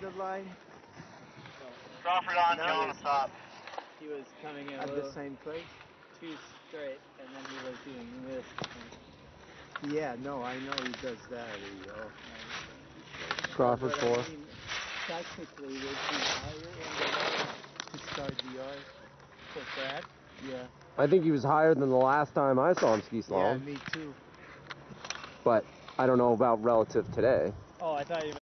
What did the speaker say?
the line? Crawford on, John on top. He was coming in at the same place? too straight, and then he was doing this. Yeah, no, I know he does that. Crawford 4. I mean, technically, was he higher in the line to start the yard? For Brad? Yeah. I think he was higher than the last time I saw him ski Yeah, slalom. me too. But I don't know about relative today. Oh, I thought you